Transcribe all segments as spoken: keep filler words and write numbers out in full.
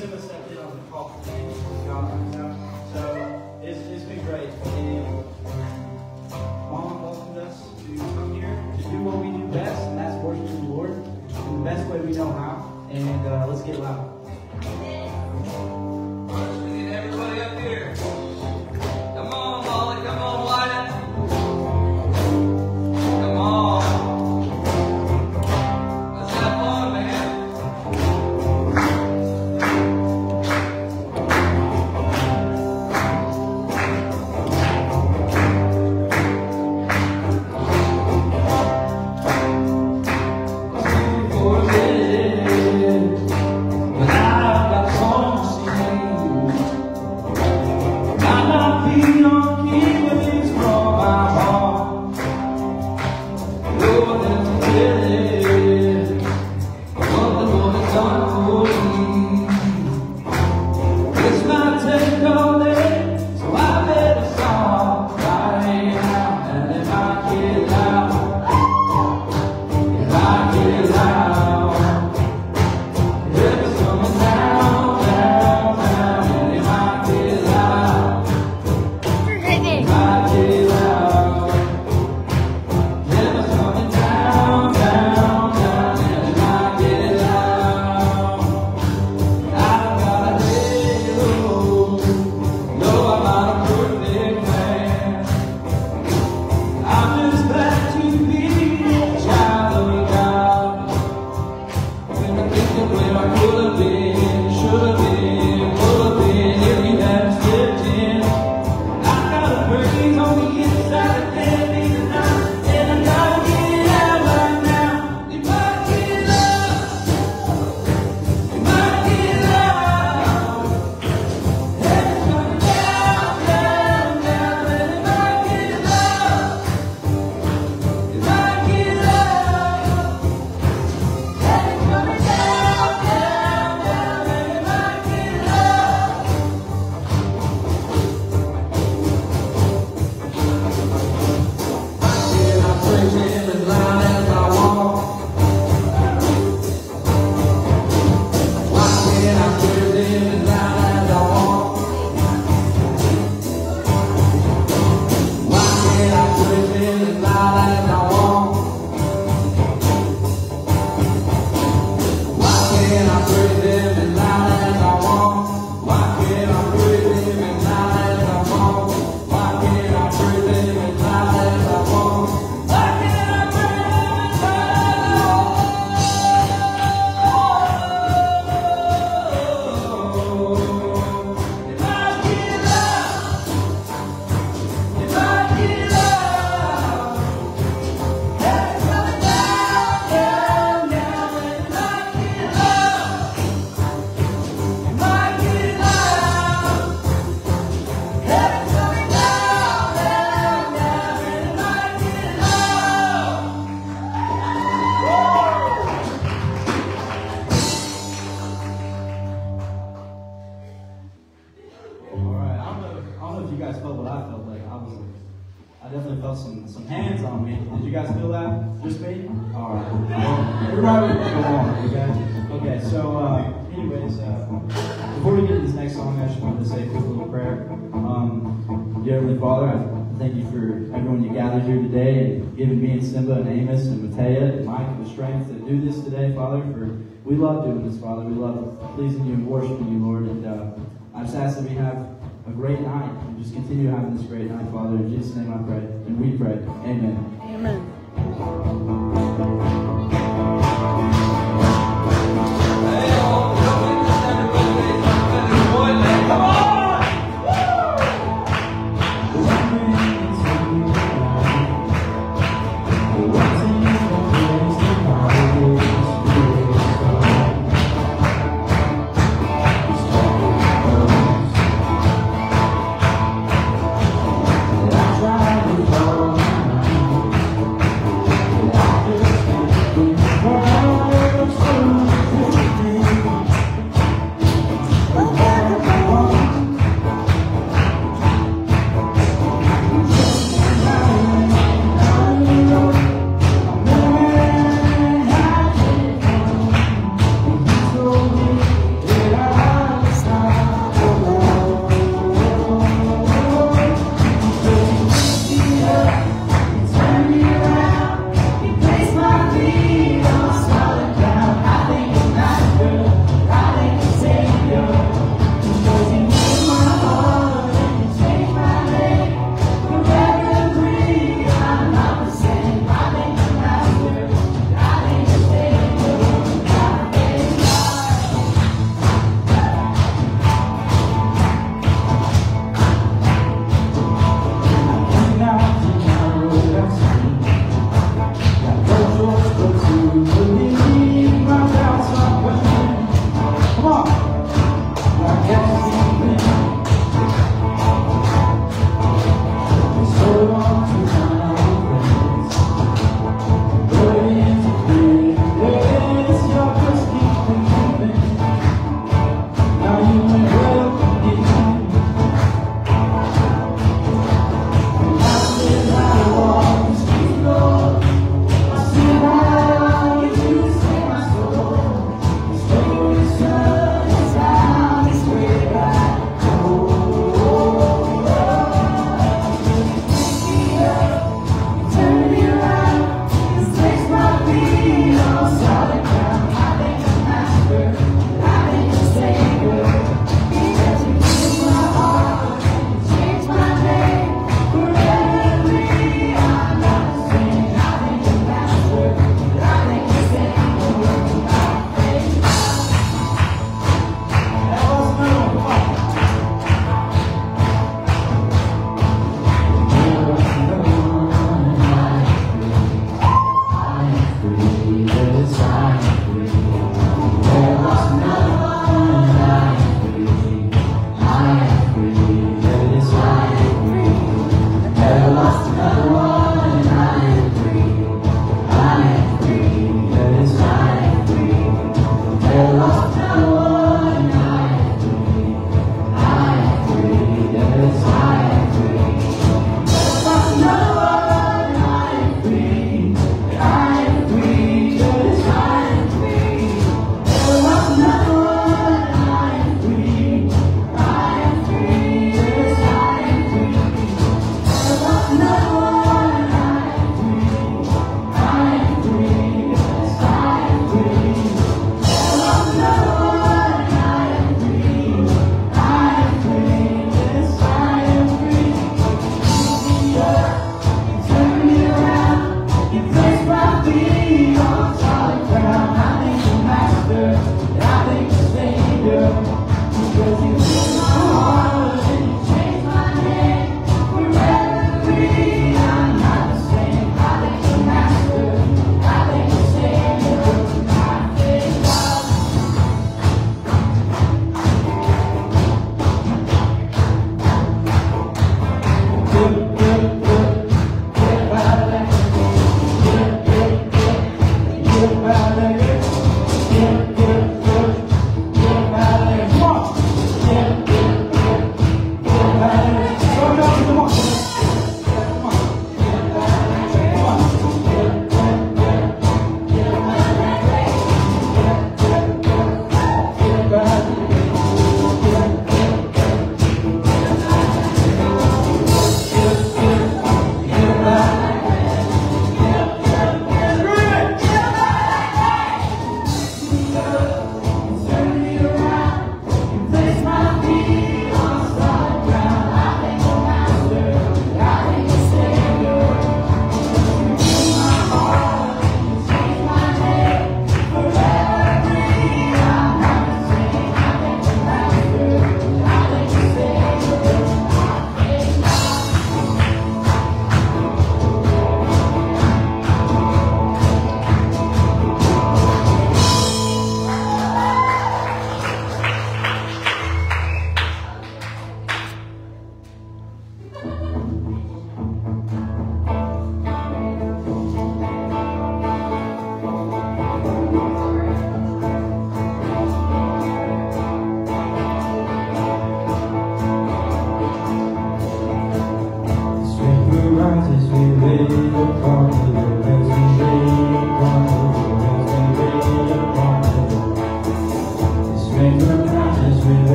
Simba stepped in on the call today. So it's, it's been great. And Mom welcomed us to come here to do what we do best, and that's worship the Lord in the best way we know how. And uh, let's get loud. Let's get everybody up here. Come on, Molly. Come on, Wyatt. Come on. Let's have fun, man. Simba and Amos and Matea and Mike the strength to do this today, Father, for we love doing this, Father. We love pleasing you and worshiping you, Lord. And uh, I just ask that we have a great night and just continue having this great night, Father. In Jesus' name I pray. And we pray. Amen. Amen. Come on! I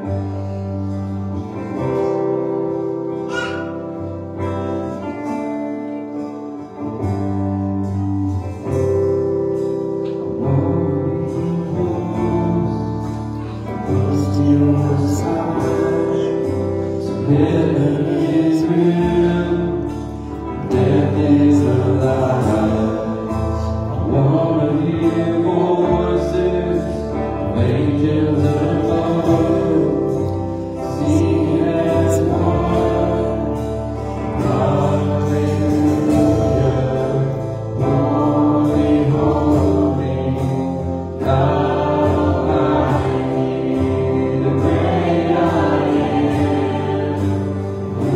Holy,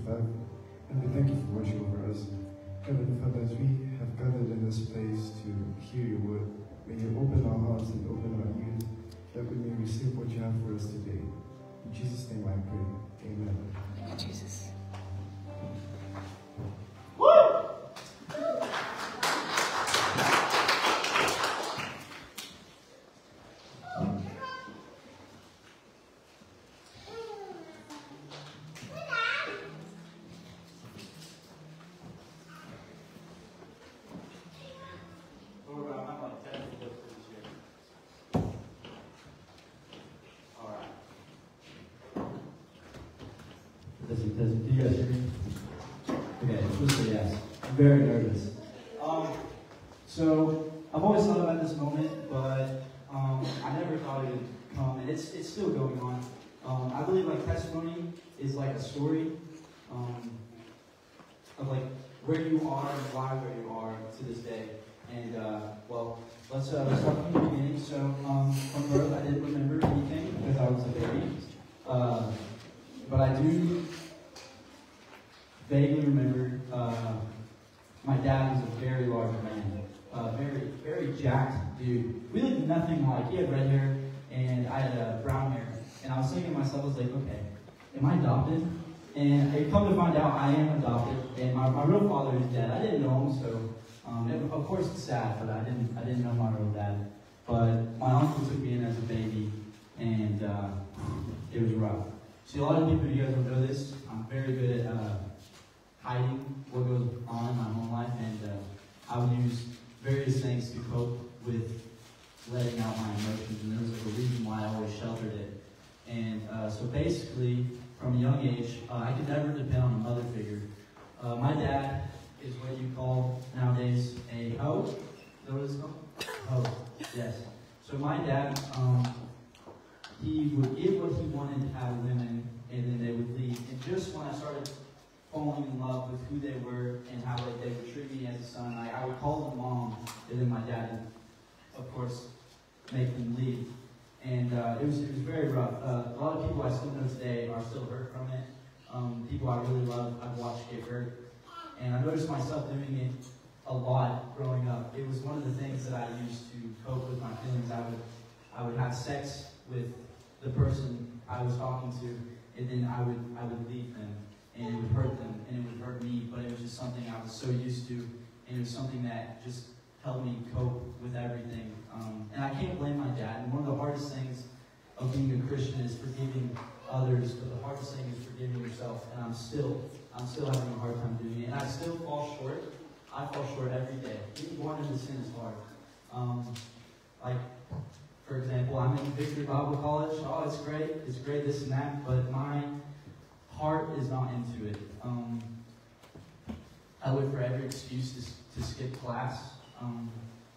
family. And we thank you for watching over us. Heavenly Father, as we have gathered in this place to hear your word, may you open our hearts and open our ears, that we may receive what you have for us today. In Jesus' name I pray. Amen. Thank you, Jesus. Does it, does it, do you guys hear me? Okay, just say yes. I'm very nervous. Um, so, I've always thought about this moment, but um, I never thought it would come, and it's it's still going on. Um, I believe like testimony is like a story um, of like where you are and why where you are to this day. And uh, well, let's uh, let's start from the beginning. So, um, from birth, I didn't remember anything because I was a baby. Uh, But I do vaguely remember uh, my dad was a very large man, uh, very, very jacked dude. We looked nothing like. He had red hair, and I had uh, brown hair. And I was thinking to myself, I was like, okay, am I adopted? And I come to find out I am adopted, and my, my real father is dead. I didn't know him, so um, it, of course it's sad, but I didn't I didn't know my real dad. But my uncle took me in as a baby, and uh, it was rough. See, a lot of people, you guys don't know this, I'm very good at uh, hiding what goes on in my home life, and uh, I would use various things to cope with letting out my emotions, and there was like a reason why I always sheltered it. And uh, so basically, from a young age, uh, I could never depend on a mother figure. Uh, my dad is what you call nowadays a hoe. Is that what it's called? Hoe, yes. So my dad, um, he would get what he wanted out of women, and then they would leave. And just when I started falling in love with who they were and how like, they would treat me as a son, I, I would call them mom, and then my dad would, of course, make them leave. And uh, it was it was very rough. Uh, a lot of people I still know today are still hurt from it. Um, people I really love, I've watched get hurt. And I noticed myself doing it a lot growing up. It was one of the things that I used to cope with my feelings. I would I would have sex with the person I was talking to, and then I would I would leave them, and it would hurt them, and it would hurt me, but it was just something I was so used to, and it was something that just helped me cope with everything. Um, and I can't blame my dad, and one of the hardest things of being a Christian is forgiving others, but the hardest thing is forgiving yourself, and I'm still, I'm still having a hard time doing it, and I still fall short. I fall short every day. Being born into sin is hard. Um, like, For example, I'm in Victory Bible College. Oh, it's great. It's great, this and that. But my heart is not into it. Um, I look for every excuse to, to skip class. Um,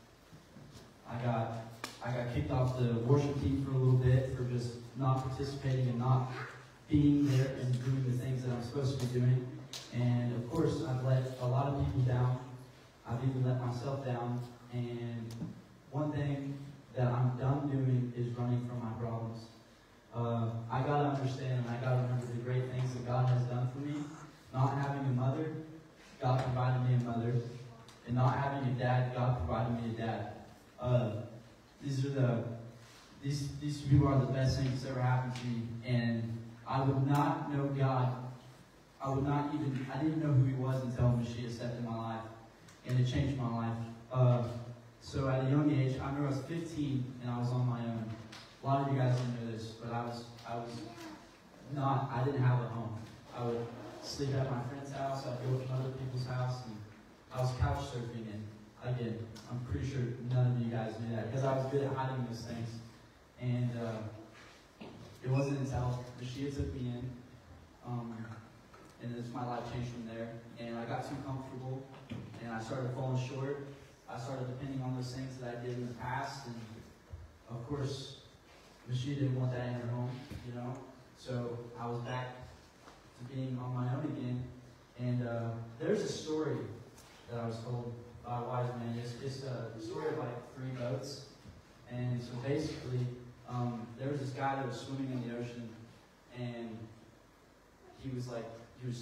I got I got kicked off the worship team for a little bit for just not participating and not being there and doing the things that I'm supposed to be doing. And of course, I've let a lot of people down. I've even let myself down. And one thing that I'm done doing is running from my problems. Uh, I gotta understand and I gotta remember the great things that God has done for me. Not having a mother, God provided me a mother. And not having a dad, God provided me a dad. Uh, these are the these these people are the best things that's ever happened to me. And I would not know God. I would not even I didn't know who He was until Mashiach stepped in my life, and it changed my life. Uh, So at a young age, I remember I was fifteen and I was on my own. A lot of you guys don't know this, but I was I was not I didn't have a home. I would sleep at my friend's house, I'd go to other people's house, and I was couch surfing, and again, I'm pretty sure none of you guys knew that because I was good at hiding those things. And uh, it wasn't until Mashiach took me in, um, and this, my life changed from there. And I got too comfortable, and I started falling short. I started depending on those things that I did in the past, and of course, Mashiach didn't want that in her home, you know. So I was back to being on my own again, and uh, there's a story that I was told by a wise man. It's just a story of like three boats, and so basically, um, there was this guy that was swimming in the ocean, and he was like, he was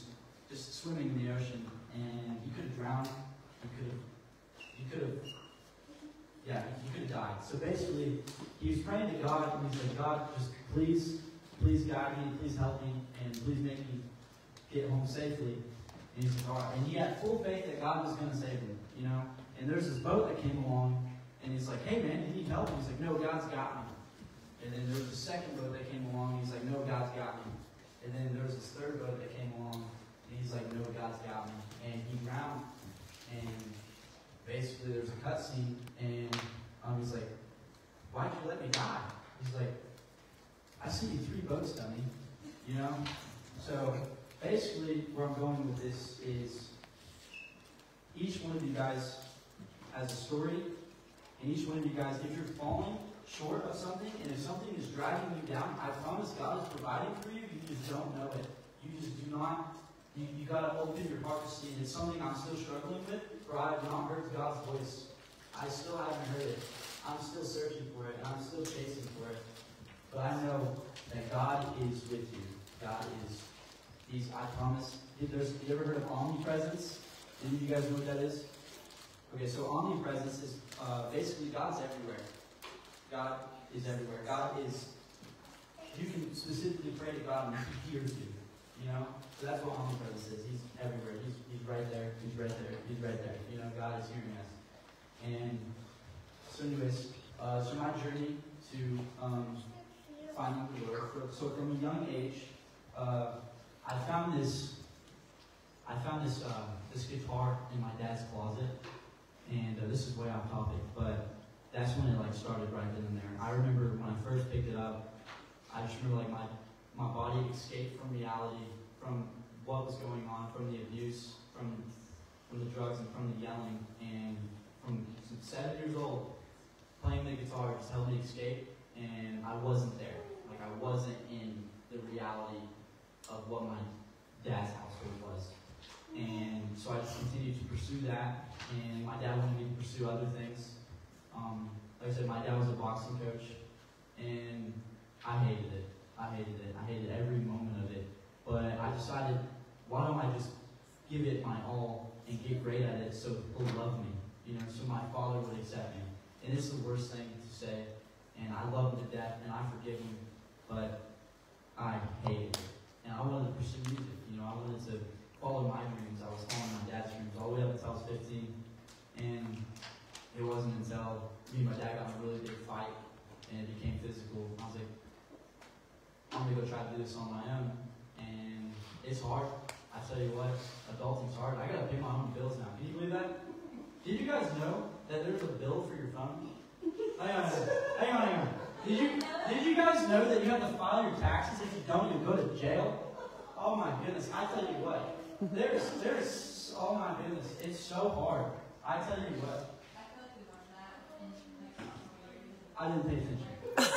just swimming in the ocean, and he could have drowned. He could have, he could have, yeah, he could have died. So basically, he was praying to God, and he's like, God, just please, please guide me, please help me, and please make me get home safely. And he's like, all right. And he had full faith that God was going to save him, you know. And there's this boat that came along, and he's like, hey man, you need help? And he's like, no, God's got me. And then there was a second boat that came along, and he's like, no, God's got me. And then there was this third boat that came along, and he's like, no, God's got me. And he drowned. And basically there's a cutscene, and um, he's like, why'd you let me die? He's like, I see you three boats, dummy. You know? So basically where I'm going with this is each one of you guys has a story, and each one of you guys, if you're falling short of something, and if something is dragging you down, I promise God is providing for you, you just don't know it. You just do not, you, you got to open your heart to see it. It's something I'm still struggling with, where I have not heard God's voice. I still haven't heard it. I'm still searching for it, and I'm still chasing for it. But I know that God is with you. God is, He's, I promise. If there's, you ever heard of omnipresence? Any of you guys know what that is? Okay, so omnipresence is uh, basically God's everywhere. God is everywhere. God is, you can specifically pray to God and He hears you. You know? So that's what omnipresence is. He's everywhere. He's, he's right there. He's right there. He's right there. You know, God is hearing us. And so anyways, uh, so my journey to um, finding the Lord. So from a young age, uh, I found this, I found this, uh, this guitar in my dad's closet. And uh, this is way off topic, but that's when it like started right then and there. I remember when I first picked it up, I just remember like my, my body escaped from reality, from what was going on, from the abuse, from from the drugs and from the yelling. And from seven years old, playing the guitar just helped me escape, and I wasn't there. Like I wasn't in the reality of what my dad's household was. And so I just continued to pursue that, and my dad wanted me to pursue other things. Um, like I said, my dad was a boxing coach, and I hated it. I hated it. I hated every moment of it. But I decided, why don't I just give it my all and get great at it so people love me, you know, so my father would accept me. And it's the worst thing to say, and I love him to death, and I forgive him, but I hated it. And I wanted to pursue music, you know, I wanted to follow my dreams. I was following my dad's dreams all the way up until I was fifteen. And it wasn't until me and my dad got in a really big fight and it became physical. I was like, I'm going to go try to do this on my own. And it's hard. I tell you what, adulting's hard. I got to pay my own bills now. Can you believe that? Did you guys know that there's a bill for your phone? Hang on a second. Hang on, hang on. Did you, did you guys know that you have to file your taxes? If you don't, you go to jail? Oh my goodness, I tell you what. There's, there's, oh my goodness, it's so hard. I tell you what. I didn't pay attention.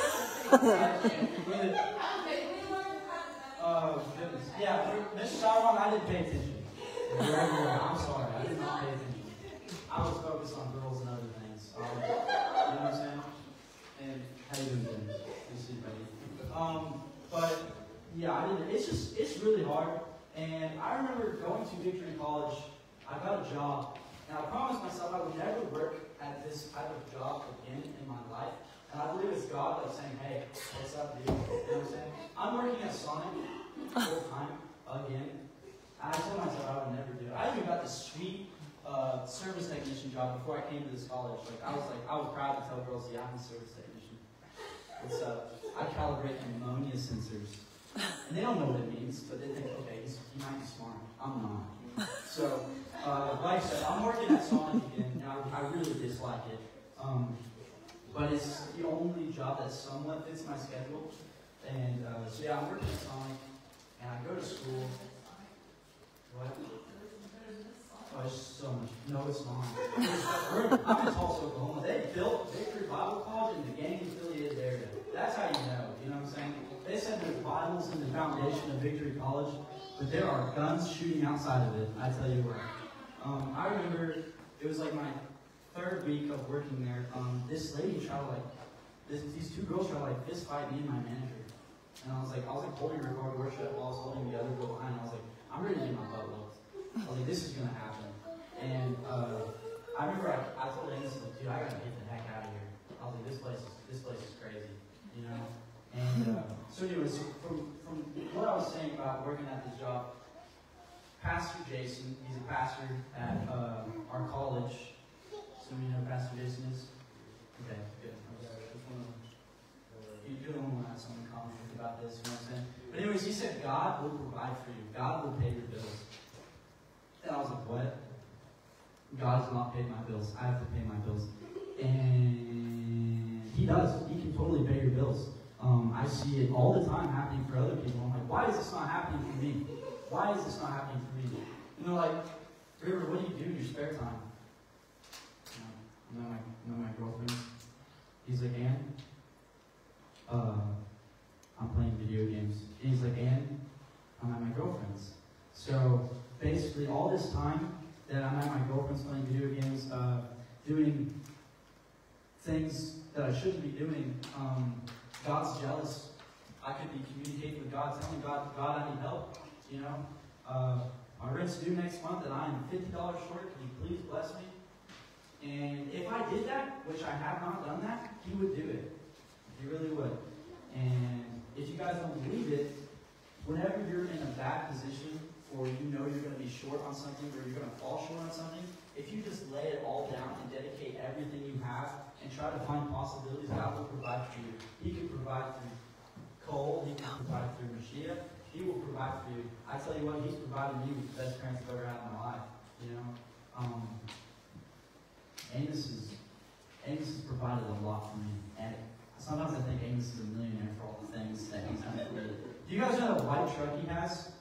Oh goodness. Yeah, Mister Sauron, I didn't pay attention. I'm sorry, I did not pay attention. I was focused on girls and other things. Um, you know what I'm saying? And how you doing, Ben? Good to see you, buddy. Um, but yeah, I didn't. It's just, it's really hard. And I remember going to Victory College. I got a job, and I promised myself I would never work at this type of job again in my life. And I believe it's God that's saying, "Hey, what's up, dude?" You know what I'm saying? I'm working at Sonic full time again. And I told myself I would never do it. I even got this sweet uh, service technician job before I came to this college. Like I was like, I was proud to tell girls, "Yeah, I'm a service technician." What's up? I calibrate ammonia sensors. And they don't know what it means, but they think, okay, he's, he might be smart. I'm not. So, uh, like I said, I'm working at Sonic again, and I, I really dislike it. Um, but it's the only job that somewhat fits my schedule. And uh, so, yeah, I'm working at Sonic, and I go to school. What? Oh, it's so much. No, it's not. We're, I'm in Tulsa, Oklahoma. They built Victory Bible College in the gang-affiliated area. That's how you know. You know what I'm saying? They said there's Bibles in the foundation of Victory College, but there are guns shooting outside of it. I tell you what. Um, I remember it was like my third week of working there. Um, this lady tried to like, this, these two girls tried to like fist fight me and my manager. And I was like, I was like holding record worship while I was holding the other girl behind. I was like, I'm ready to get my butt whooped. I was like, this is gonna happen. And uh, I remember I, I told Amos, dude, I gotta get the heck out of here. I was like, this place is this place is crazy, you know. And uh, so, anyways, from from what I was saying about working at this job, Pastor Jason, he's a pastor at uh, our college. Some of you know who Pastor Jason is. Okay, good. You're the one who has something comment about this, you know what I'm saying? But anyways, he said, God will provide for you. God will pay your bills. And I was like, what? God has not paid my bills. I have to pay my bills. And he does. He can totally pay your bills. Um, I see it all the time happening for other people. I'm like, why is this not happening for me? Why is this not happening for me? And they're like, River, what do you do in your spare time? You know, my, you know my girlfriend? He's like, Ann? Uh, I'm playing video games. And he's like, and I'm at my girlfriend's. So basically, all this time that I'm at my girlfriend's playing video games, uh, doing things that I shouldn't be doing, um, God's jealous. I could be communicating with God, telling God, God, I need help. You know, uh, my rent's due next month, and I am fifty dollars short. Can you please bless me? And if I did that, which I have not done that, He would do it. He really would. And if you guys don't believe it, whenever you're in a bad position, or you know you're going to be short on something, or you're going to fall short on something, if you just lay it all down and dedicate everything you have and try to find possibilities, God will provide for you. He can provide through Cole. He can provide through Mashiach. He will provide for you. I tell you what, He's provided me with the best parents I've ever had in my life. You know, um, Amos is Amos has provided a lot for me, and sometimes I think Amos is a millionaire for all the things that he's done for me. Do you guys know the white truck he has?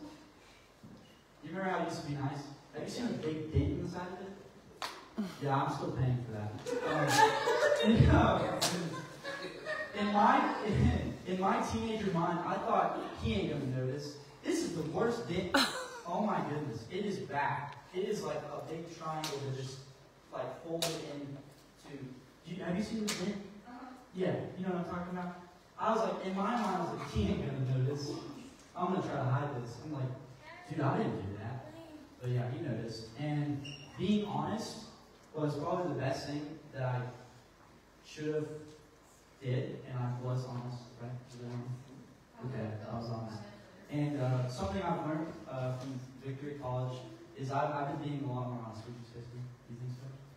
You remember how it used to be nice? Have you seen a big dent in the side of it? Yeah, I'm still paying for that. Um, and, uh, in my in, in my teenager mind, I thought he ain't gonna notice. This is the worst dent. Oh my goodness, it is bad. It is like a big triangle that just like folded into. Do you, have you seen the dent? Yeah, you know what I'm talking about? I was like, in my mind, I was like, he ain't gonna notice. I'm gonna try to hide this. I'm like, dude, I didn't do that. But yeah, he noticed. And being honest was probably the best thing that I should have did, and I was honest, right? Okay, I was honest. And uh, something I've learned uh, from Victory College is I've, I've been being a lot more honest. Would you say so? Do you think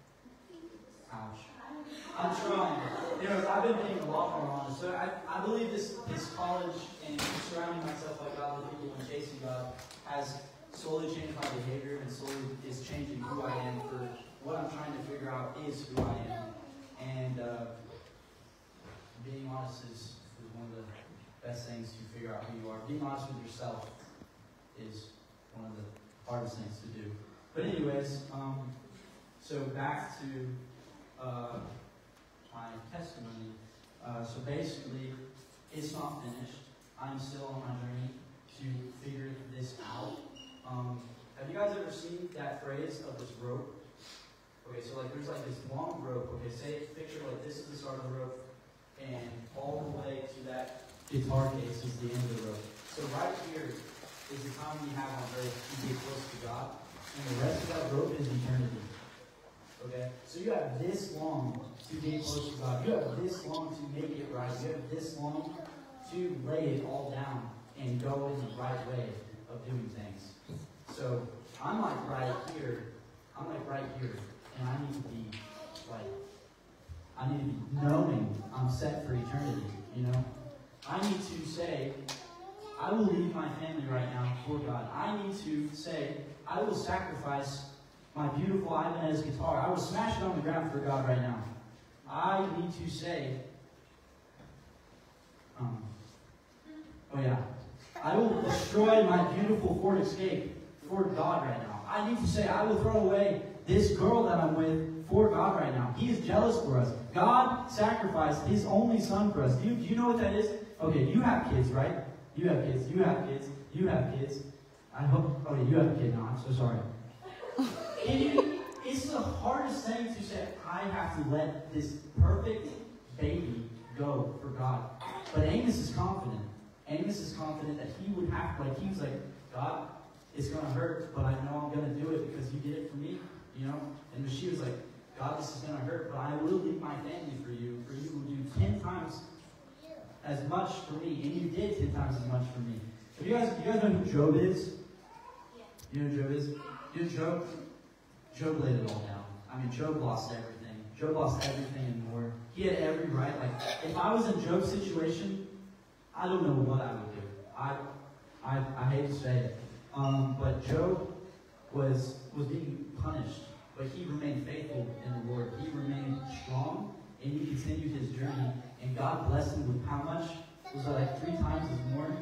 so? Ouch. I'm trying. You know, I've been being a lot more honest. So I, I believe this, this college and surrounding myself like godly people and chasing God has slowly changed my behavior and slowly is changing who I am for what I'm trying to figure out is who I am. And uh, being honest is, is one of the best things to figure out who you are. Being honest with yourself is one of the hardest things to do. But anyways, um, so back to uh, my testimony. Uh, so basically, it's not finished. I'm still on my journey to figure this out. Um, have you guys ever seen that phrase of this rope? Okay, so like there's like this long rope. Okay, say picture like this is the start of the rope, and all the way to that guitar case is the end of the rope. So right here is the time we have on earth to get close to God, and the rest of that rope is eternity. Okay, so you have this long to get close to God. You have this long to make it right. You have this long to lay it all down and go in the right way of doing things. So I'm like right here. I'm like right here, and I need to be like, I need to be knowing I'm set for eternity. You know, I need to say, I will leave my family right now for God. I need to say, I will sacrifice my beautiful Ibanez guitar. I will smash it on the ground for God right now. I need to say, um, oh yeah, I will destroy my beautiful Ford Escape for God right now. I need to say, I will throw away this girl that I'm with for God right now. He is jealous for us. God sacrificed His only Son for us. Do you, do you know what that is? Okay, you have kids, right? You have kids. You have kids. You have kids. I hope. Okay, you have a kid now. I'm so sorry. And you, it's the hardest thing to say, I have to let this perfect baby go for God. But Amos is confident. Amos is confident that he would have, like, he was like, God, it's going to hurt, but I know I'm going to do it because you did it for me, you know? And she was like, God, this is going to hurt, but I will leave my family for you, for you will do ten times as much for me, and you did ten times as much for me. If you guys, you guys know who Job is? You know who Job is? You know Job? Job laid it all down. I mean, Job lost everything. Job lost everything and more. He had every right. Like, if I was in Job's situation, I don't know what I would do. I, I, I hate to say it, um, but Job was was being punished, but he remained faithful in the Lord. He remained strong, and he continued his journey. And God blessed him with how much? Was it like three times as more?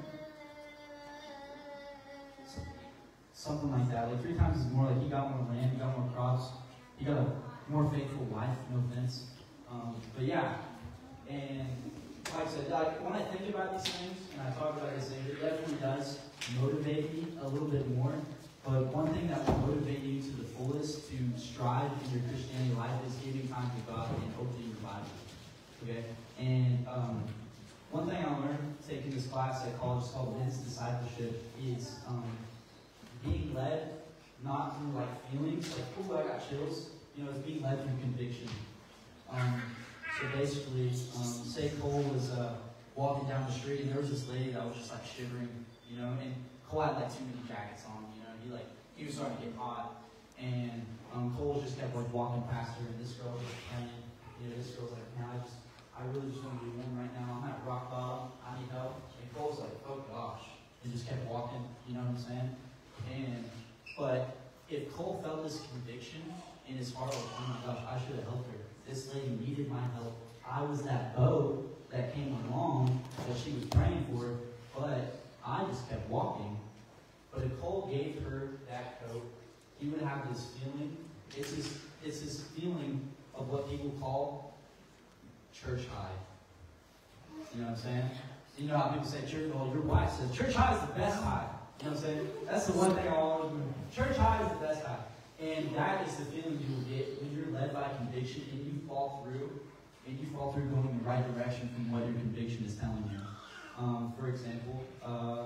Something like that. Like three times as more. Like he got more land, he got more crops, he got a more faithful wife. No offense, um, but yeah. And like I said, like when I think about these things and I talk about these things, it definitely does motivate me a little bit more. But one thing that will motivate you to the fullest to strive in your Christianity life is giving time to God and opening your Bible. Okay? And um, one thing I learned taking this class at college called Men's Discipleship is um, being led not through like feelings, like, oh, I got chills. You know, it's being led through conviction. Um, so basically, um, say Cole was uh, walking down the street and there was this lady that was just like shivering, you know, and Cole had like too many jackets on, you know, he like, he was starting to get hot. And um, Cole just kept like walking past her and this girl was praying, you know, this girl's like, man, I just, I really just want to be warm right now. I'm at rock bottom. I need help. And Cole's like, oh gosh. And just kept walking, you know what I'm saying? And, but if Cole felt this conviction in his heart, like, oh my gosh, I should have helped her. This lady needed my help. I was that boat that came along that she was praying for, but I just kept walking. But if Cole gave her that coat, he would have this feeling. It's this, it's this feeling of what people call church high. You know what I'm saying? You know how people say church, well, your wife says church high is the best high. You know what I'm saying? That's the one thing I always remember. Church high is the best high. And that is the feeling you will get when you're led by conviction and you fall through, and you fall through going in the right direction from what your conviction is telling you. Um, for example, uh,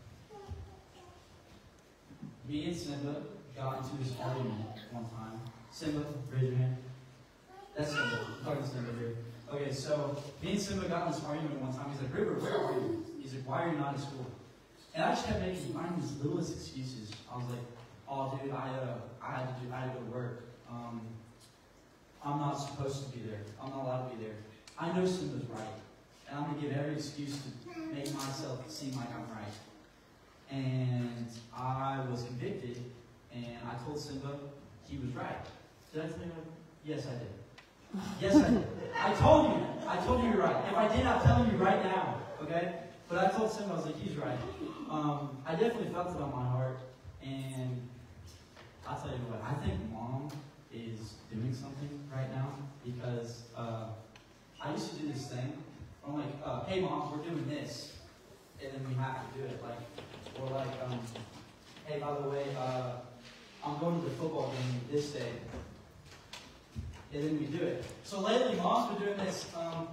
me and Simba got into this argument one time. Simba, raise your hand. That's Simba. I'm talking to Simba here. Okay, so me and Simba got in this argument one time. He's like, River, where are you? He's like, why are you not in school? And I just kept making finding these littlest excuses. I was like, oh, dude, I uh, I had to do, I had to go to work. Um, I'm not supposed to be there. I'm not allowed to be there. I know Simba's right, and I'm gonna give every excuse to make myself seem like I'm right. And I was convicted, and I told Simba he was right. Did I tell you? Yes, I did. Yes, I did. I told you. I told you you're right. If I did, I'm telling you right now. Okay? But I told Simba, I was like, he's right. Um, I definitely felt it on my heart, and I'll tell you what, I think Mom is doing something right now, because uh, I used to do this thing where I'm like, uh, hey Mom, we're doing this, and then we have to do it, like, or like, um, hey, by the way, uh, I'm going to the football game this day, and then we do it. So lately, Mom's been doing this, um,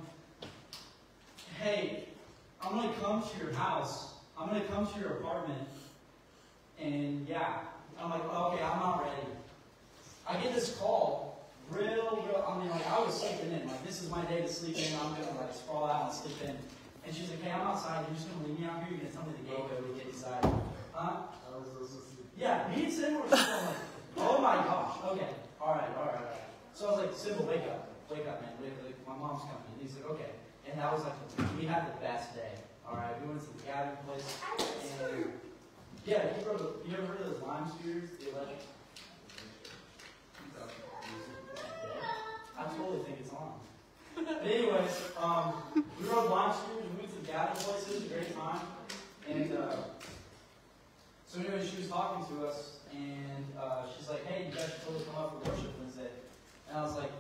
hey, I'm going to come to your house, I'm going to come to your apartment, and yeah, I'm like, okay, I'm not ready. I get this call, real, real, I mean, like, I was sleeping in. Like, this is my day to sleep in. I'm going to, like, sprawl out and sleep in. And she's like, hey, I'm outside. You're just going to leave me out here? You're going to tell me the gate code to get inside. Huh? Yeah, me and Simba were just going like, oh my gosh. Okay. All right, all right, all right. So I was like, Simba, wake up. Wake up, man. Wake up. My mom's coming. And he's like, okay. And that was like, we had the best day. All right. We went to the gathering place. And yeah, you, rode, you ever heard of those lime scooters? The electric? I totally think it's on. But anyways, um, we rode lime scooters and we went to the gathering places. It was a great time. And uh, so anyway, she was talking to us, and uh, she's like, hey, you guys should totally come up for worship Wednesday. And I was like,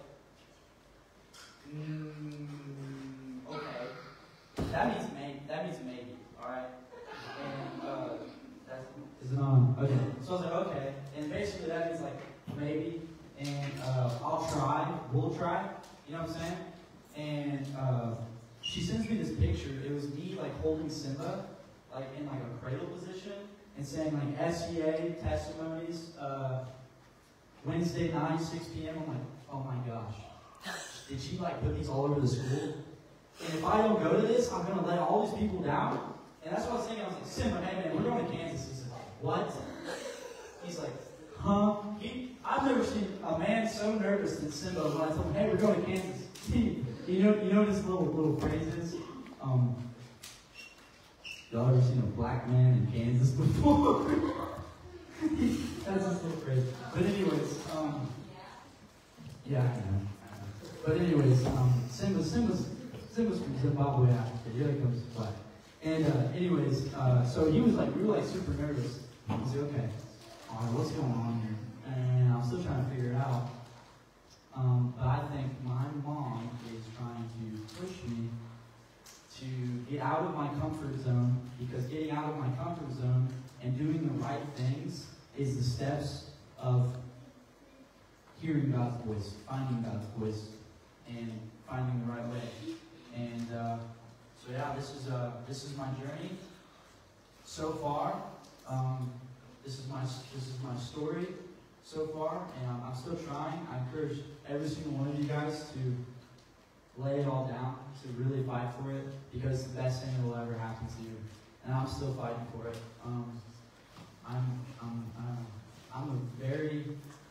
mm, okay. That means maybe. That means maybe. All right. And uh, that's, is it on? Okay. So I was like, okay. And basically that means like maybe, and uh, I'll try. We'll try. You know what I'm saying? And uh, she sends me this picture. It was me like holding Simba, like in like a cradle position and saying like S E A testimonies uh, Wednesday night, six p.m. I'm like, oh my gosh. Did she like put these all over the school? And if I don't go to this, I'm going to let all these people down. And that's what I was thinking. I was like, Simba, hey man, we're going to Kansas. He said, what? He's like, huh? He, I've never seen a man so nervous than Simba when I told him, hey, we're going to Kansas. you know you know this little little phrase is? Um, y'all ever seen a black man in Kansas before? That's just little phrase. But anyways, um, yeah, I know. But anyways, um, Simba, Simba's, Simba's from Zimbabwe Africa. Here he comes black. And uh, anyways, uh, so he was like, we were like super nervous. He was like, okay, all right, what's going on here? And I'm still trying to figure it out. Um, but I think my mom is trying to push me to get out of my comfort zone, because getting out of my comfort zone and doing the right things is the steps of hearing God's voice, finding God's voice, and finding the right way. And uh, so yeah, this is uh, this is my journey so far. Um, this is my this is my story so far, and I'm, I'm still trying. I encourage every single one of you guys to lay it all down, to really fight for it, because it's the best thing that will ever happen to you. And I'm still fighting for it. Um, I'm I'm I'm, I'm a very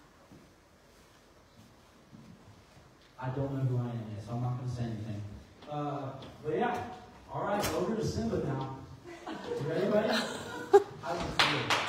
I don't know who I am yet, so I'm not going to say anything. Uh, but yeah, all right, over to Simba now. You ready, buddy? How does it feel?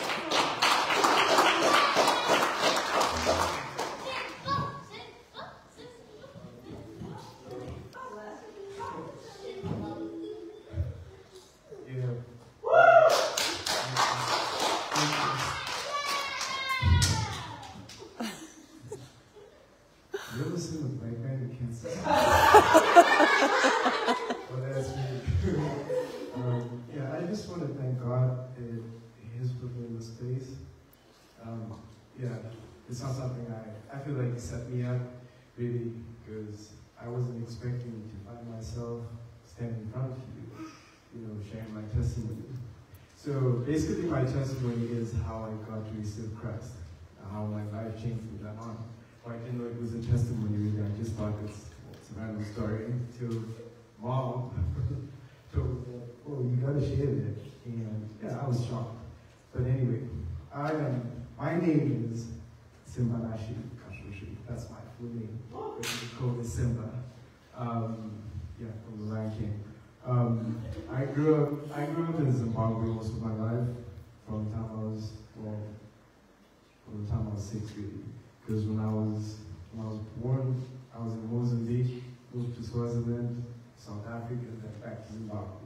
It's not something I, I feel like it set me up, really, because I wasn't expecting to find myself standing in front of you, you know, sharing my testimony. So basically my testimony is how I got to receive Christ, how my life changed from that on. Well, I didn't know it was a testimony, really. I just thought it's, it's a random story until Mom told me, oh, you gotta share it. And yeah, I was shocked. But anyway, I am, my name is Simbanashi Kashushi. That's my full name. But you call me Simba. Um, yeah, from the Lion King. Um, I grew up. I grew up in Zimbabwe most of my life. From the time I was well, from the time I was six, really. Because when I was when I was born, I was in Mozambique, moved to Swaziland, South Africa, and then back to Zimbabwe.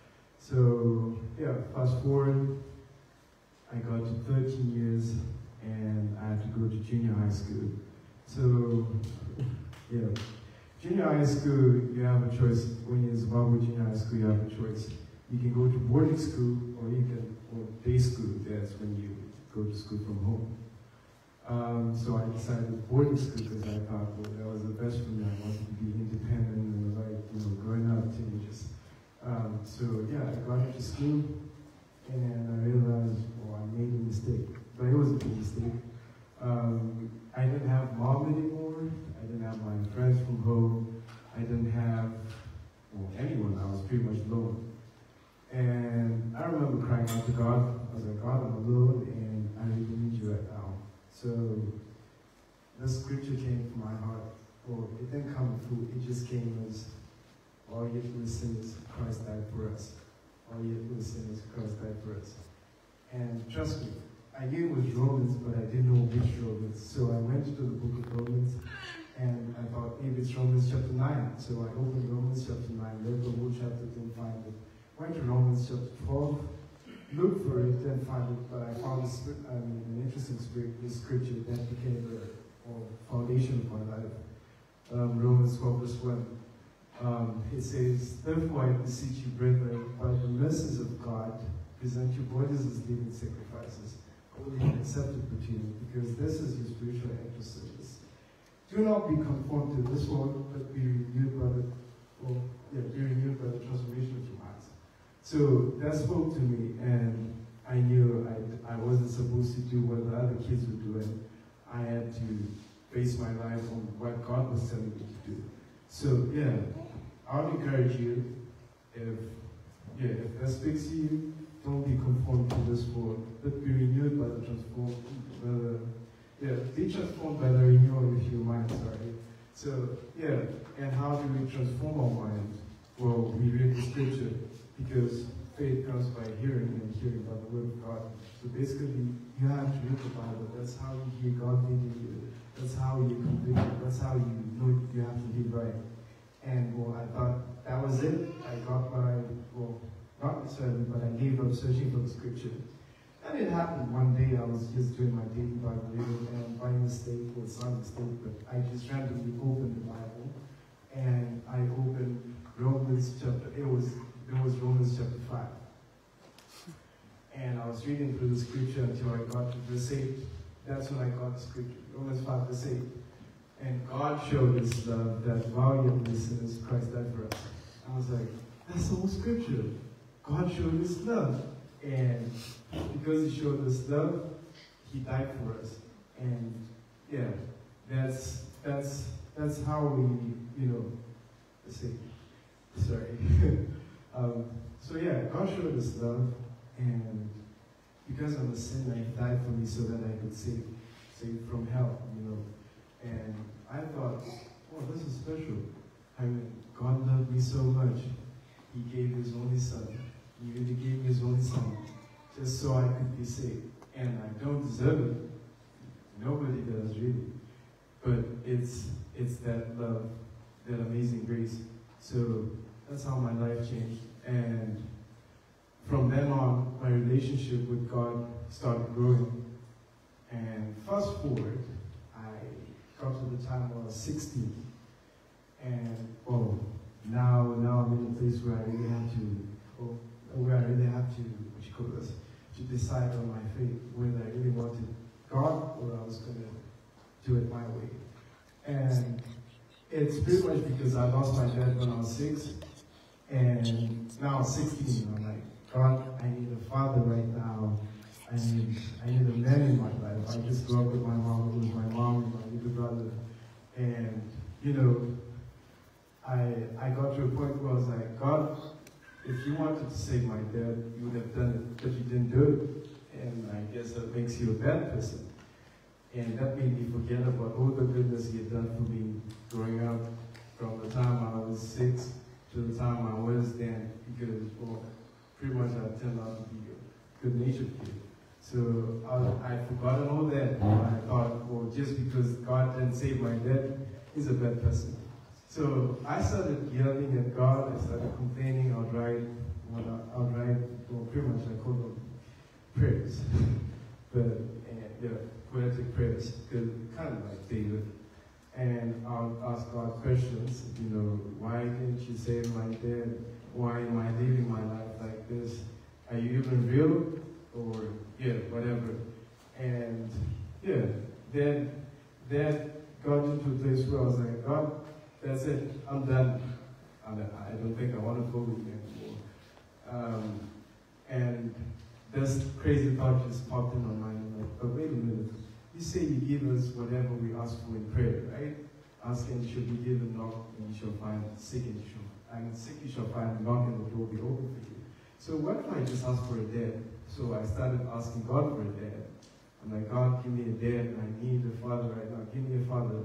So yeah, fast forward, I got to thirteen years. And I had to go to junior high school. So, yeah, junior high school, you have a choice. When you're in Zimbabwe junior high school, you have a choice. You can go to boarding school, or you can, or day school. That's when you go to school from home. Um, so I decided boarding school because I thought, well, that was the best for me. I wanted to be independent and like, you know, growing up teenagers. Um, so yeah, I got into school, and I realized, well, I made a mistake. But it was a big mistake. Um, I didn't have mom anymore. I didn't have my friends from home. I didn't have, well, anyone. I was pretty much alone. And I remember crying out to God. I was like, God, I'm alone, and I really need you right now. So this scripture came from my heart. Well, it didn't come through. It just came as, all yet we're sinners, Christ died for us. All yet we're sinners, Christ died for us. And trust me, I knew it was Romans, but I didn't know which Romans. So I went to the book of Romans, and I thought maybe it's Romans chapter nine. So I opened Romans chapter nine, read the whole chapter, didn't find it. Went to Romans chapter twelve, looked for it, didn't find it, but I found a, I mean, an interesting scripture that became the well, foundation of my life. Um, Romans twelve verse one. Um, it says, therefore I beseech you, brethren, by the mercies of God, present your bodies as living sacrifices, accepted to you, because this is your spiritual exercise. Do not be conformed to this world, but be renewed by the, well, yeah, be renewed by the transformation of your minds. So that spoke to me, and I knew I, I wasn't supposed to do what the other kids were doing. I had to base my life on what God was telling me to do. So yeah, I would encourage you, if yeah, if that speaks to you, don't be conformed to this world, but be renewed by the transform, by the, yeah, be transformed by the renewal of your mind, sorry. So, yeah, and how do we transform our mind? Well, we read the scripture, because faith comes by hearing, and hearing by the word of God. So basically, you have to read the Bible. That's how you hear God leading you. That's how you convict. That's how you know you have to live right. And, well, I thought that was it. I got my, well, not necessarily, but I gave up searching for the scripture. And it happened one day. I was just doing my daily Bible reading, and by mistake, well, it's not a mistake, but I just randomly opened the Bible, and I opened Romans chapter, it was, it was Romans chapter five. And I was reading through the scripture until I got to verse eight. That's when I got the scripture, Romans five, verse eight. And God showed us love, that while you were sinners, Christ died for us. I was like, that's the whole scripture. God showed us love. And because he showed us love, he died for us. And yeah, that's that's that's how we, you know, let's see, sorry. um, so yeah, God showed us love, and because I'm a sinner, he died for me so that I could save, save from hell, you know. And I thought, oh, this is special. I mean, God loved me so much. He gave his only son. He really gave me his only son just so I could be saved. And I don't deserve it. Nobody does, really. But it's it's that love, that amazing grace. So that's how my life changed. And from then on, my relationship with God started growing. And fast forward, I got to the time when I was sixteen. And, oh, now, now I'm in a place where I really have to, oh, where I really have to, what you call this, to decide on my faith, whether I really wanted God or I was going to do it my way. And it's pretty much because I lost my dad when I was six, and now I'm sixteen. I'm like, God, I need a father right now. I need, I need a man in my life. I just grew up with my mom, with my mom and my little brother. And, you know, I, I got to a point where I was like, God, if you wanted to save my dad, you would have done it, but you didn't do it. And I guess that makes you a bad person. And that made me forget about all the goodness he had done for me growing up, from the time I was six to the time I was then, because, well, pretty much I turned out to be a good-natured kid. So I I'd forgotten all that, and I thought, well, just because God didn't save my dad, he's a bad person. So I started yelling at God. I started complaining. I'd write, I'd write, well, pretty much I call them prayers, but and, yeah, poetic prayers, because kind of like David. And I'll ask God questions. You know, why didn't you save my dad? Why am I living my life like this? Are you even real? Or yeah, whatever. And yeah, then that got into a place where I was like, God, that's it, I'm done. I'm done. I don't think I want to go with you anymore. Um, and this crazy thought just popped in my mind. I'm like, but wait a minute. You say you give us whatever we ask for in prayer, right? Ask and you shall be given, knock and you shall find, seek and you shall, and seek you shall find, knock and the door will be open for you. So what if I just ask for a dad? So I started asking God for a dad. I'm like, God, give me a dad. I need a father right now. Give me a father.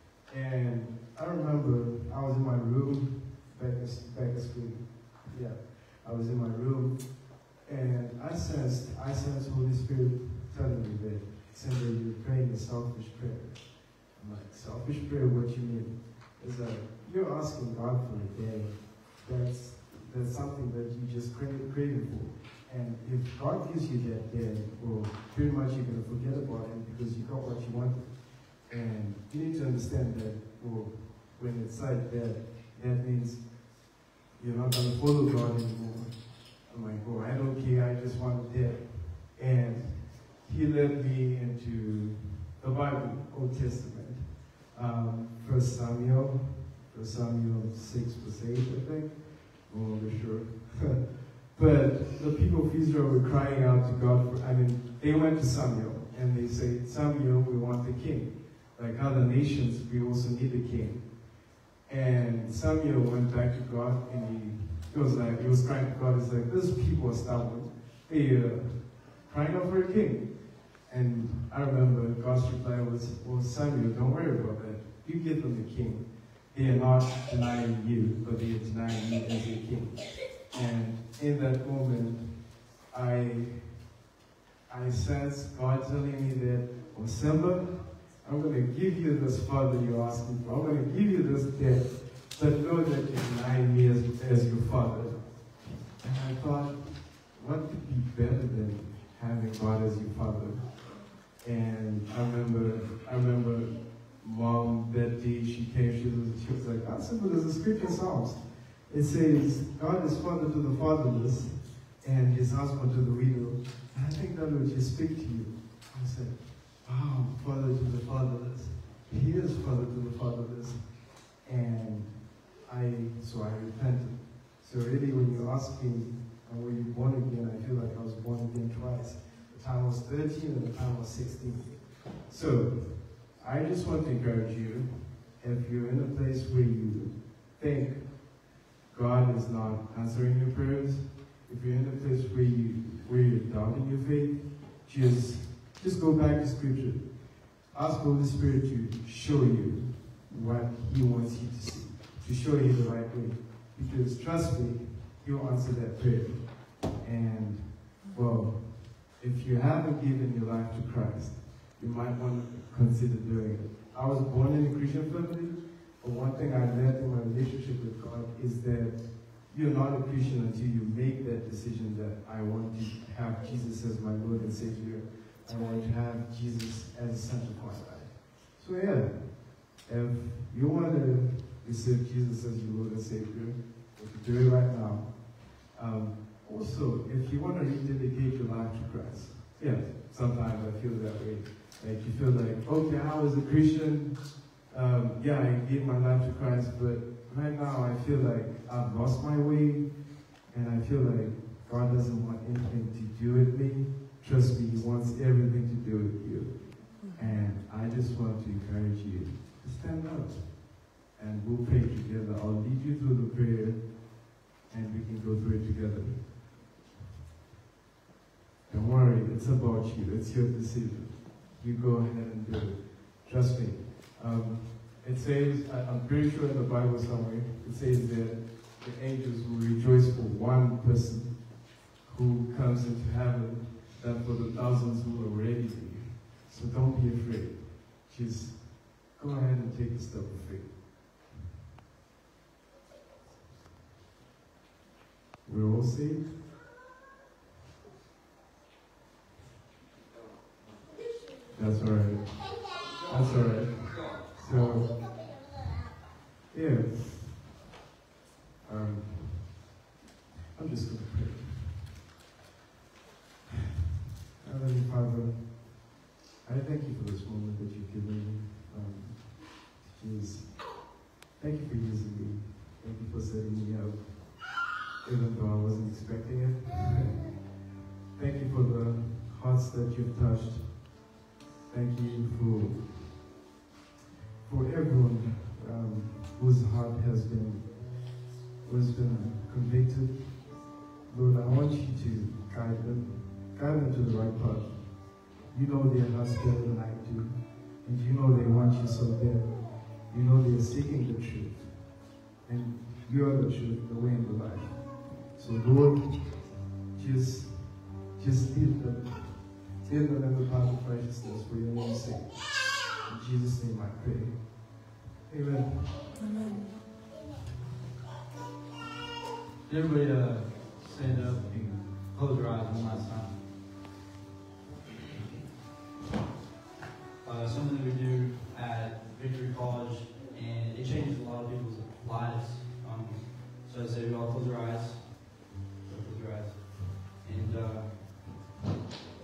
And I remember I was in my room back at, back at school. Yeah, I was in my room, and I sensed, I sensed Holy Spirit telling me that, saying that you're praying a selfish prayer. I'm like, selfish prayer? What you mean? It's like, you're asking God for a dad. That's that's something that you just crave, craving for. And if God gives you that dad, well, pretty much you're going to forget about him because you got what you wanted. And you need to understand that, well, when it's like that, that means you're not going to follow God anymore. I'm like, oh, I don't care, I just want a dad. And he led me into the Bible, Old Testament. Um, First Samuel, First Samuel six verse eight, I think. I'm not really sure. But the people of Israel were crying out to God for, I mean, they went to Samuel and they say, Samuel, we want the king. Like other nations, we also need a king. And Samuel went back to God and he, he was like, he was crying to God. He's like, these people are stubborn. They are crying out for a king. And I remember God's reply was, well, Samuel, don't worry about that. You give them a king. They are not denying you, but they are denying me as a king. And in that moment, I I sensed God telling me that, oh, Simba, I'm going to give you this father you're asking for. I'm going to give you this debt, but know that you're denying me as, as your father. And I thought, what could be better than having God as your father? And I remember, I remember Mom that day she came, she was, she was like, ah, Simba, there's a scripture in Psalms. It says, God is father to the fatherless and his husband to the widow. And I think that would just speak to you. I said, wow, father to the fatherless. He is father to the fatherless. And I, so I repented. So really when you ask me, uh, were you born again, I feel like I was born again twice. The time was thirteen and the time was sixteen. So I just want to encourage you, if you're in a place where you think God is not answering your prayers, if you're in a place where you where you're doubting your faith, just just go back to Scripture. Ask Holy Spirit to show you what He wants you to see, to show you the right way. Because trust me, He'll answer that prayer. And well, if you haven't given your life to Christ, you might want to consider doing it. I was born in a Christian family, but one thing I learned in my relationship with God is that you're not a Christian until you make that decision that I want to have Jesus as my Lord and Savior. I want to have Jesus as the center of my life. So yeah, if you want to receive Jesus as your Lord and Savior, you can do it right now. Um, also, if you want to rededicate your life to Christ, yeah, sometimes I feel that way. Like you feel like, okay, I was a Christian, um, yeah, I gave my life to Christ, but right now I feel like I've lost my way, and I feel like God doesn't want anything to do with me. Trust me, He wants everything to do with you. And I just want to encourage you to stand up, and we'll pray together. I'll lead you through the prayer, and we can go through it together. Don't worry, it's about you. It's your decision. You go ahead and do it. Trust me. Um, it says, I'm pretty sure in the Bible somewhere, it says that the angels will rejoice for one person who comes into heaven than for the thousands who are already there. So don't be afraid. Just go ahead and take a step of faith. We're all saved. That's all right. That's all right. So, yeah. Um, I'm just going to pray. Heavenly Father, I thank you for this moment that you've given me. Um, Jesus, thank you for using me. Thank you for setting me up, even though I wasn't expecting it. Thank you for the hearts that you've touched. Thank you for for everyone um, whose heart has been who's been convicted. Lord, I want you to guide them, guide them to the right path. You know their hearts better than I do, and you know they want you so bad. You know they're seeking the truth, and you are the truth, the way, and the life. So Lord, just just lead them. Lead them in the path of righteousness for your name's sake. In Jesus' name I pray. Amen. Amen. Everybody uh, stand up and close your eyes one last time. Uh, something that we do at Victory College, and it changes a lot of people's lives. Um, so I say we all close our eyes. Close your eyes. And uh,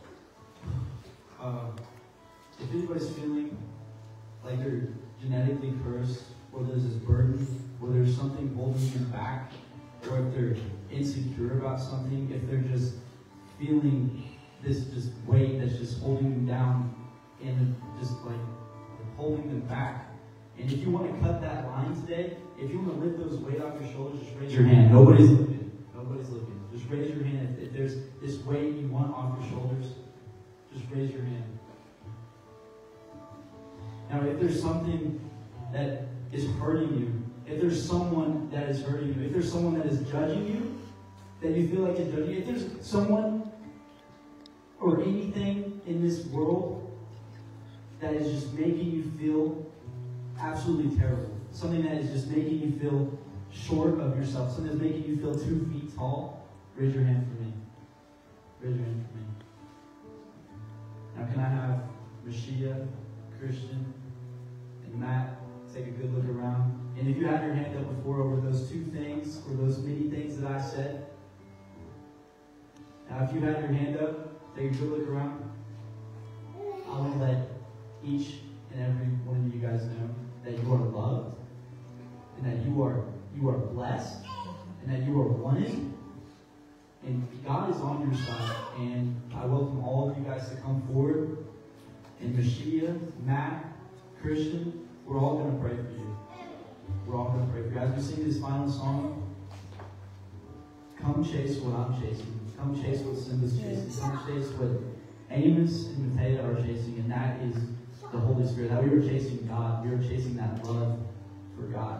Uh, if anybody's feeling like they're genetically cursed, or there's this burden, or there's something holding you back, or if they're insecure about something, if they're just feeling this just weight that's just holding them down and just like holding them back. And if you want to cut that line today, if you want to lift those weight off your shoulders, just raise your hand. Nobody's looking. Nobody's looking. Just raise your hand. If, if there's this weight you want off your shoulders, just raise your hand. Now, if there's something that is hurting you, if there's someone that is hurting you, if there's someone that is judging you, that you feel like is judging you, if there's someone or anything in this world that is just making you feel absolutely terrible, something that is just making you feel short of yourself, something that's making you feel two feet tall, raise your hand for me. Raise your hand for me. Now, can I have Rashida, Christian, and Matt take a good look around? And if you had your hand up before over those two things, or those many things that I said, now if you had your hand up, take a good look around. I want to let each and every one of you guys know that you are loved, and that you are you are blessed, and that you are wanted, and God is on your side. And I welcome all of you guys to come forward. And Mashia, Matt, Christian, we're all going to pray for you. We're all going to pray for you. As we sing this final song, come chase what I'm chasing. Come chase what Simba's chasing. Come chase what Amos and Matea are chasing, and that is the Holy Spirit. That we were chasing God. We were chasing that love for God.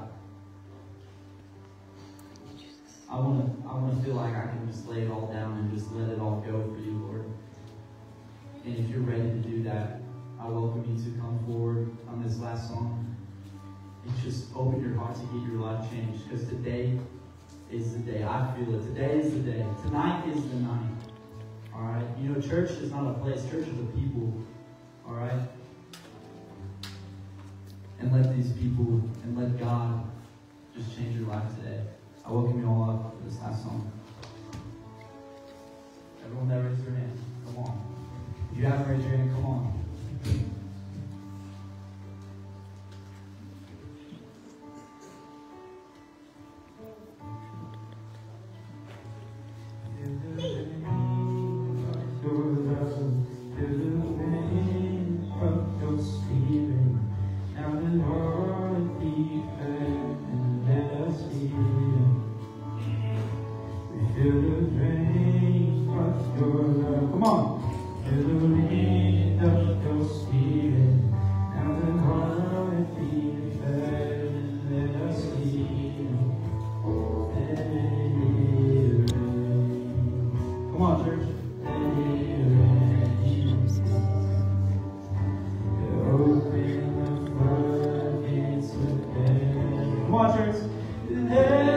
I want to I want to feel like I can just lay it all down and just let it all go for you, Lord. And if you're ready to do that, I welcome you to come forward on this last song and just open your heart to get your life changed, because today is the day. I feel it. Today is the day. Tonight is the night. All right? You know, church is not a place. Church is a people. All right? And let these people and let God just change your life today. I welcome you all up for this last song. Everyone that raised their hand, come on. If you haven't raised your hand, come on. Come on. Feel the wind of your spirit. Now the heart beat fed, and let us hear. Let it rain. Come on, church. Let it rain. Open the floodgates of heaven. Come on, church. Let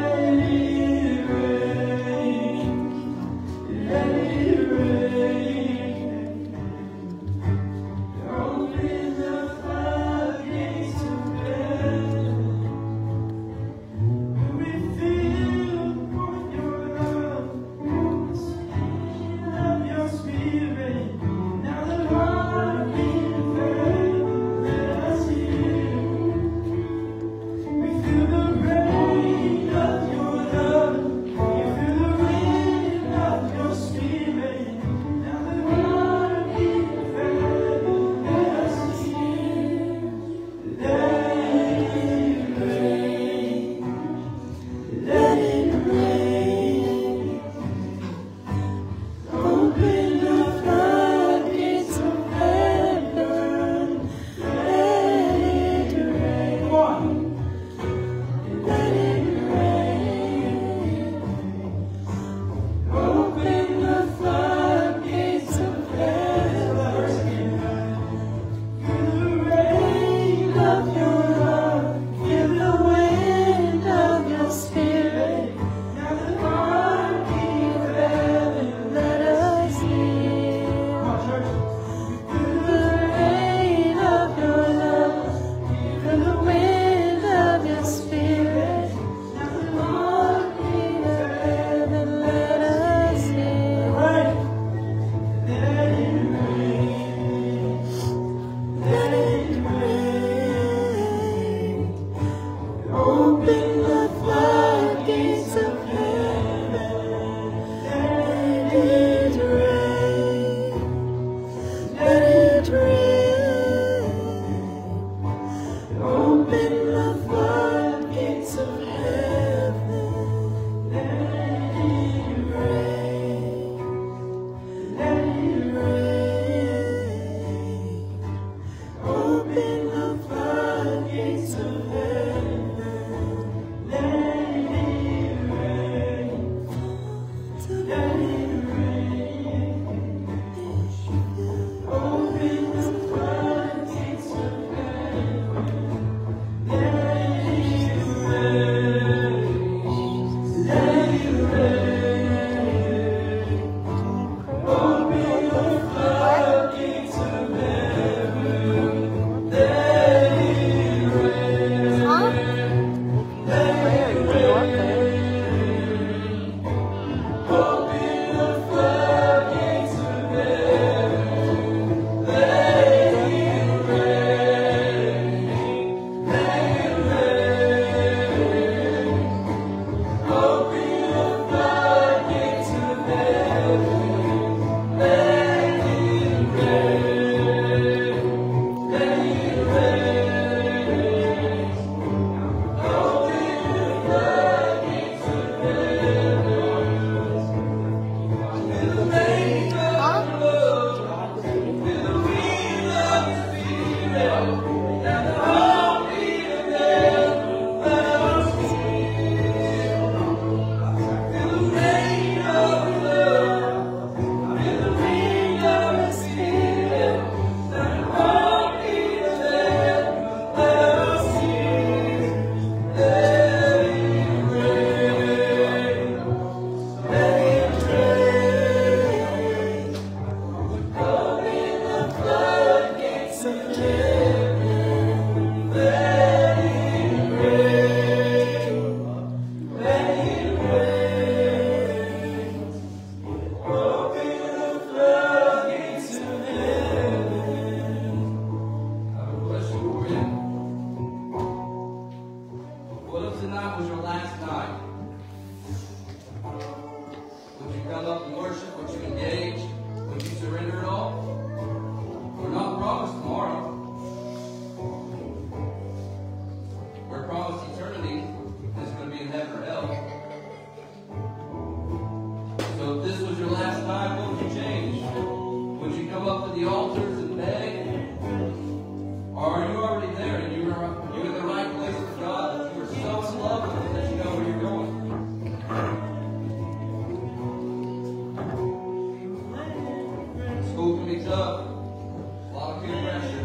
be tough. A lot of peer pressure.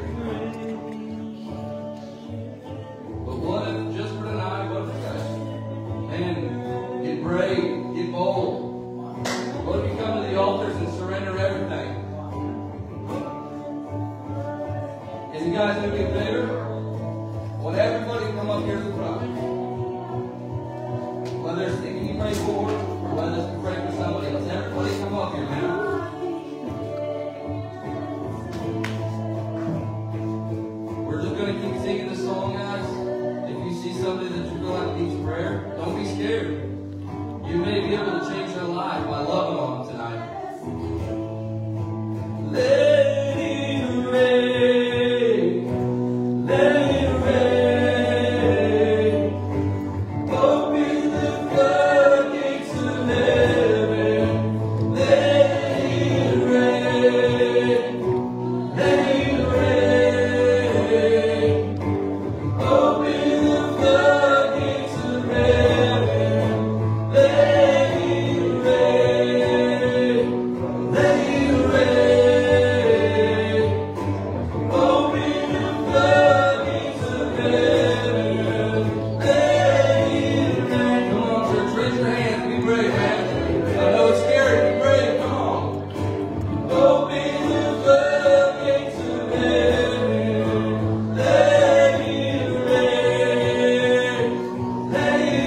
But what if, just for tonight, what if, guys? Man, get brave, get bold. What if you come to the altars and surrender everything? And you guys gonna get bigger? Well, everybody come up here to the front. Whether it's thinking you pray for, or whether it's to pray for somebody else, everybody come up here, man. We're just gonna keep singing this song, guys. If you see somebody that you feel like needs prayer, don't be scared. You may be able to change their life by loving on them tonight. Let it rain, let it rain. Open the floodgates of heaven. Let it rain, let it rain. Open the floodgates of heaven. Let it rain, let it rain. Open the floodgates of heaven. Let it rain. Come on, church, raise your hands. Be brave, man. I know it's scary. Be brave. Come on. Open the floodgates of heaven. Let it rain. Let it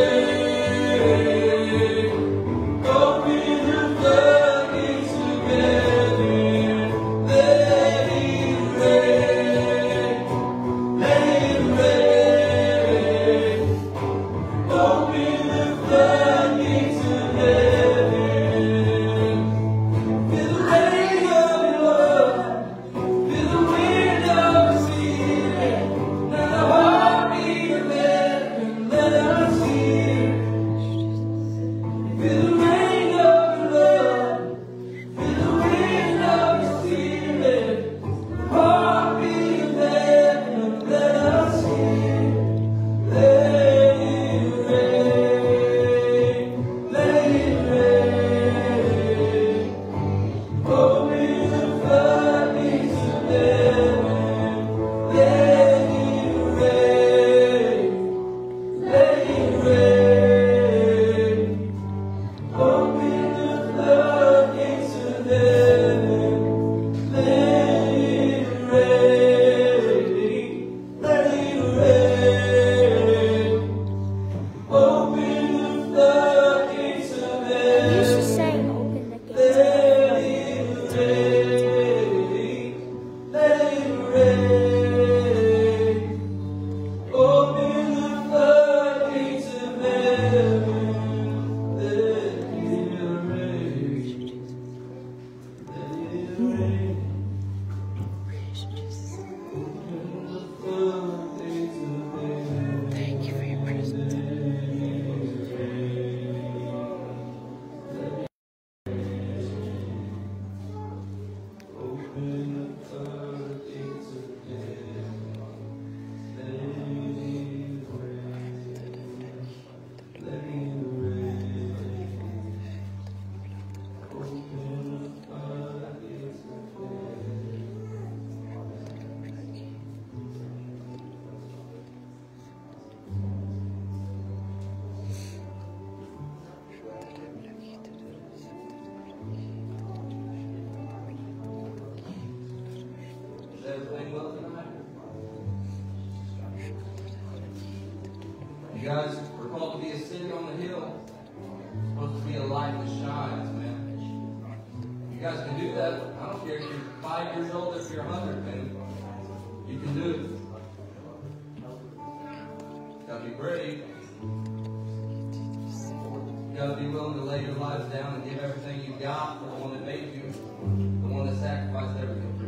rain. Open the floodgates of heaven. Let it rain. Let it rain. Open the floodgates of heaven. Feel the rain of your love. Feel the wind of the sea. Let the heartbeat of heaven. Let us hear. Feel the rain of your love. Feel the wind of the spirit. The heartbeat of heaven. Let us hear. Let it rain. Let it rain. Open the floodgates of heaven. Let it rain. Let it rain. Open the floodgates of heaven. Let it rain. Let it rain. Open the floodgates of You heaven. should say open the gates. Let it rain. Let it rain. Open the floodgates of heaven. Let it rain. Let it rain. Open the floodgates of heaven. Thank you for your presence. Open the floodgates of heaven. Let it rain. Let it rain. Open the floodgates of heaven. Is everything well tonight? You guys are called to be a city on the hill. It's supposed to be a light that shines, man. You guys can do that. I don't care if you're five years old, if you're a hundred, man. You can do it. You gotta be brave. You gotta be willing to lay your lives down and give everything you got for the one that made you, the one that sacrificed everything for you.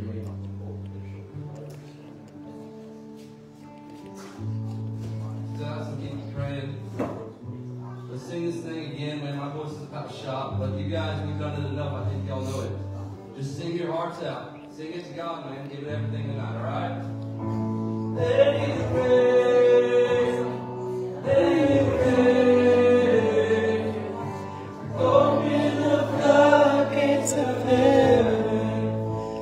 Guys, and keep praying. Let's sing this thing again, man. My voice is about shot, but you guys, we've done it enough. I think y'all know it. Just sing your hearts out. Sing it to God, man. Give it everything tonight, all right? Let it rain. Let it rain. Open the floodgates of heaven.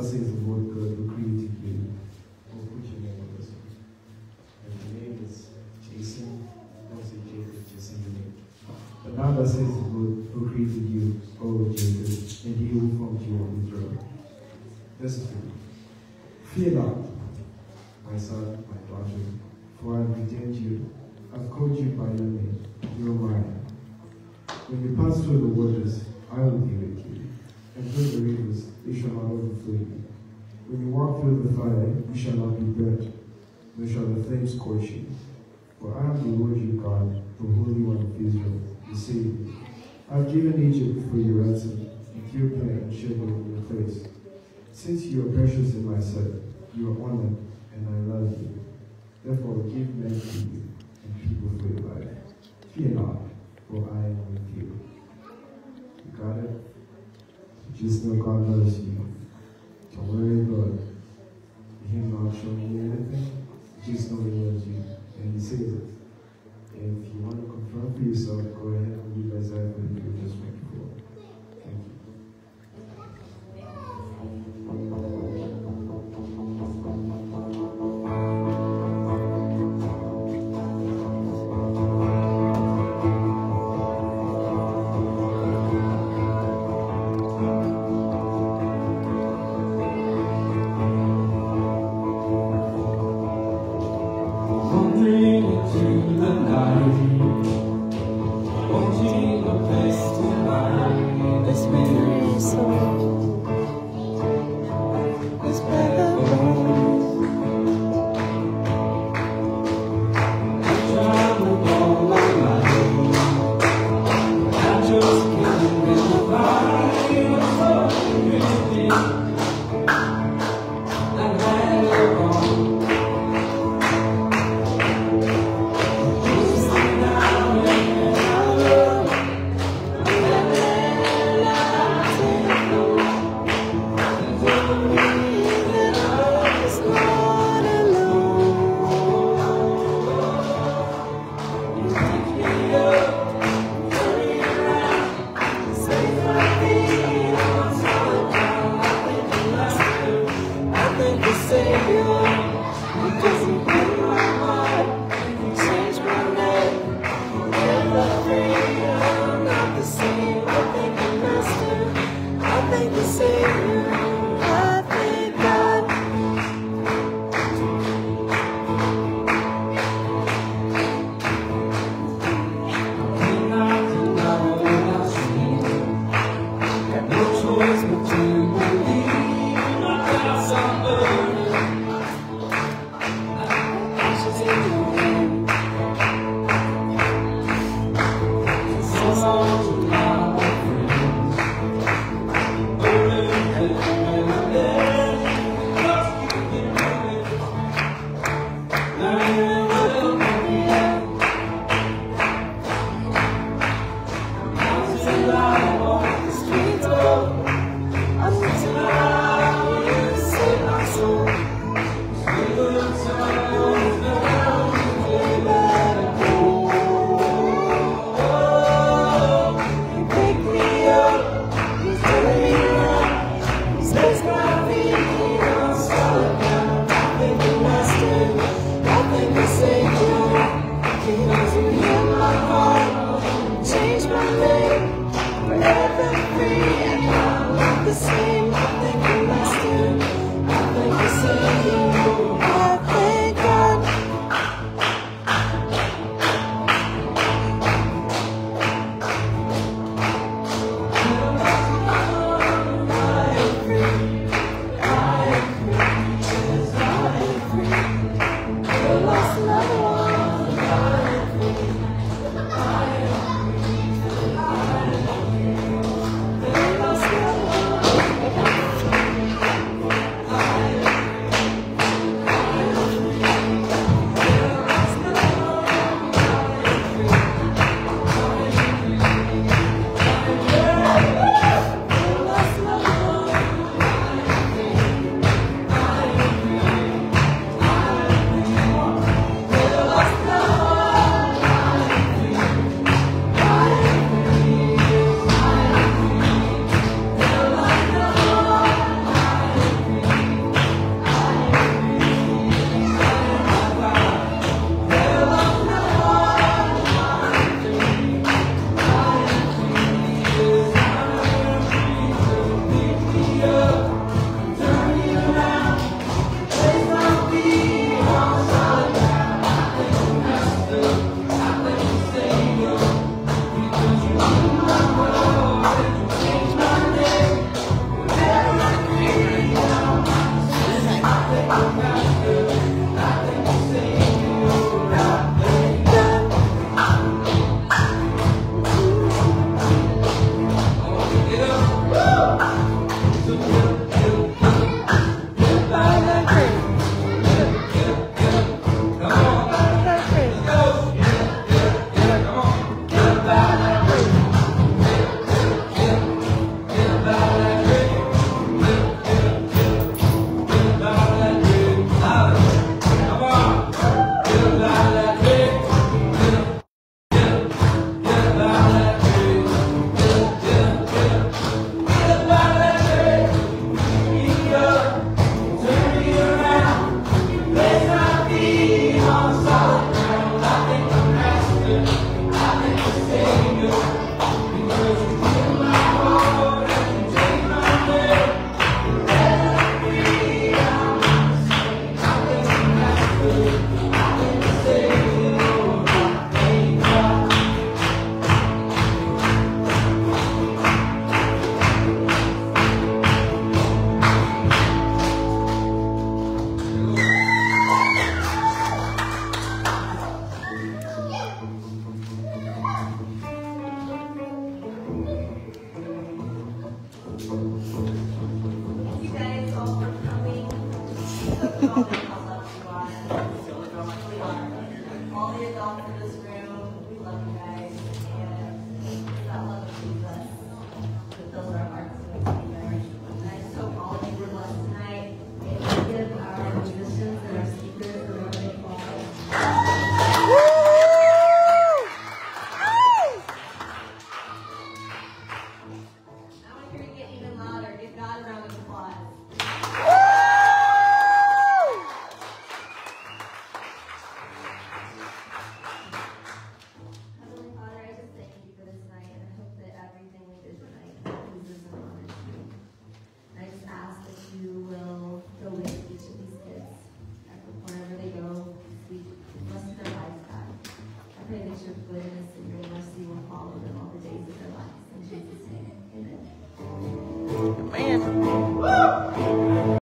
thus says the Lord God who created you. We'll put your name on this one. And your name is Jason. Don't say Jacob, just say your name. But now thus says the Lord who created you, O Jacob, and he who formed you on Israel. Listen to me. Fear not, my son, my daughter, for I have redeemed you. I've called you by your name. You are mine. When you pass through the waters, I will be with you. And through the rivers, they shall not overflow you. When you walk through the fire, you shall not be burnt, nor shall the flames scorch you. For I am the Lord your God, the Holy One of Israel, the Savior. I have given Egypt for your ransom, Ethiopia and Sheba in your place. Since you are precious in my sight, you are honored, and I love you. Therefore give men to you, and people for your life. Fear not, for I am with you. You got it? Just know God loves you. Don't worry about him not showing you anything. Just know he loves you, and he says it. And if you want to confirm for yourself, go ahead and read Isaiah what you were just read before. Thank you. Change my name, forever free, and I'm not the same. All the adults in this room, we love you guys, and that love of Jesus that fills our hearts with together. And I just hope all of you were blessed tonight. And we give our musicians and our speakers a round of applause. I want to hear you get even louder. Give God a round of applause. Heavenly Father, I just thank you for this night, and I hope that everything we did tonight pleases and honors you. And I just ask that you will go with each of these kids wherever they go this week, bless their lives, God. I pray that your goodness and your mercy will follow them all the days of their lives. In Jesus' name, amen. Man.